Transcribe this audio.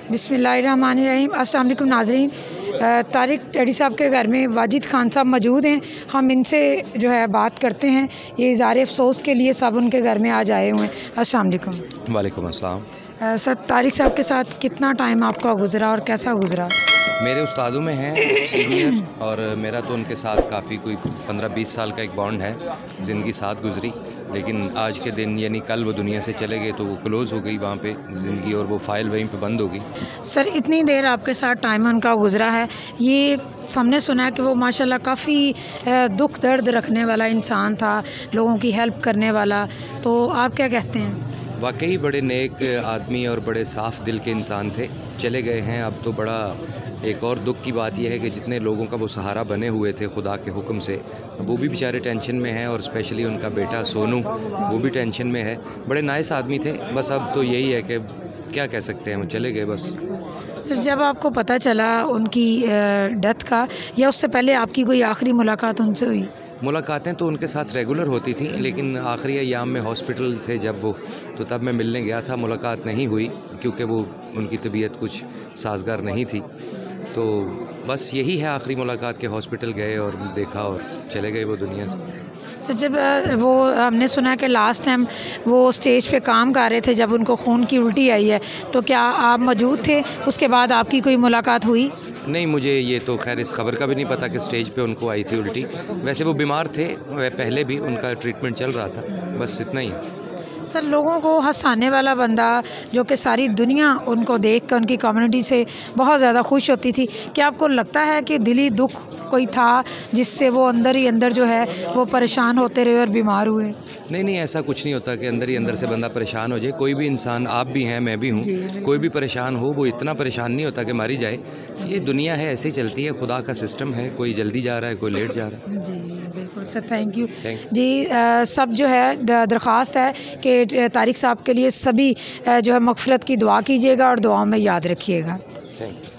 बिस्मिल्लाहिर्रहमानिर्रहीम। अस्सलाम वालेकुम नाज़रीन। तारिक टेडी साहब के घर में वाजिद खान साहब मौजूद हैं। हम इनसे जो है बात करते हैं। ये इज़हार अफ़सोस के लिए सब उनके घर में आज आए हुए हैं। अस्सलाम वालेकुम। वालेकुम अस्सलाम। सर, तारिक साहब के साथ कितना टाइम आपका गुज़रा और कैसा गुज़रा? मेरे उस्तादों में हैं सीनियर, और मेरा तो उनके साथ काफ़ी कोई 15-20 साल का एक बॉन्ड है। ज़िंदगी साथ गुजरी, लेकिन आज के दिन यानी कल वो दुनिया से चले गए तो वो क्लोज़ हो गई वहाँ पे ज़िंदगी, और वो फ़ाइल वहीं पे बंद हो गई। सर, इतनी देर आपके साथ टाइम उनका गुज़रा है, ये हमने सुना है कि वो माशाल्लाह काफ़ी दुख दर्द रखने वाला इंसान था, लोगों की हेल्प करने वाला, तो आप क्या कहते हैं? वाकई बड़े नेक आदमी और बड़े साफ़ दिल के इंसान थे, चले गए हैं। अब तो बड़ा एक और दुख की बात यह है कि जितने लोगों का वो सहारा बने हुए थे खुदा के हुक्म से, वो भी बेचारे टेंशन में हैं, और स्पेशली उनका बेटा सोनू, वो भी टेंशन में है। बड़े नाइस आदमी थे, बस अब तो यही है कि क्या कह सकते हैं, वो चले गए बस। सर, जब आपको पता चला उनकी डेथ का, या उससे पहले आपकी कोई आखिरी मुलाकात उनसे हुई? मुलाकातें तो उनके साथ रेगुलर होती थी, लेकिन आखिरी अय्याम में हॉस्पिटल थे जब वो, तो तब मैं मिलने गया था। मुलाकात नहीं हुई क्योंकि वो उनकी तबीयत कुछ साजगार नहीं थी। तो बस यही है, आखिरी मुलाकात के हॉस्पिटल गए और देखा और चले गए वो दुनिया से। सर, जब वो हमने सुना कि लास्ट टाइम वो स्टेज पे काम कर रहे थे जब उनको खून की उल्टी आई है, तो क्या आप मौजूद थे? उसके बाद आपकी कोई मुलाकात हुई? नहीं, मुझे ये तो खैर इस खबर का भी नहीं पता कि स्टेज पे उनको आई थी उल्टी। वैसे वो बीमार थे, वह पहले भी उनका ट्रीटमेंट चल रहा था, बस इतना ही है। सर, लोगों को हँसाने वाला बंदा, जो कि सारी दुनिया उनको देख कर उनकी कम्युनिटी से बहुत ज़्यादा खुश होती थी, क्या आपको लगता है कि दिली दुख कोई था जिससे वो अंदर ही अंदर जो है वो परेशान होते रहे और बीमार हुए? नहीं, ऐसा कुछ नहीं होता कि अंदर ही अंदर से बंदा परेशान हो जाए। कोई भी इंसान, आप भी हैं, मैं भी हूँ, कोई भी परेशान हो, वो इतना परेशान नहीं होता कि मारी जाए। ये दुनिया है, ऐसे ही चलती है, खुदा का सिस्टम है, कोई जल्दी जा रहा है, कोई लेट जा रहा है। जी, बिल्कुल सर, थैंक यू। थैंक जी, सब जो है दरख्वास्त है कि तारिक साहब के लिए सभी जो है मग़फ़िरत की दुआ कीजिएगा और दुआओं में याद रखिएगा। Thank you.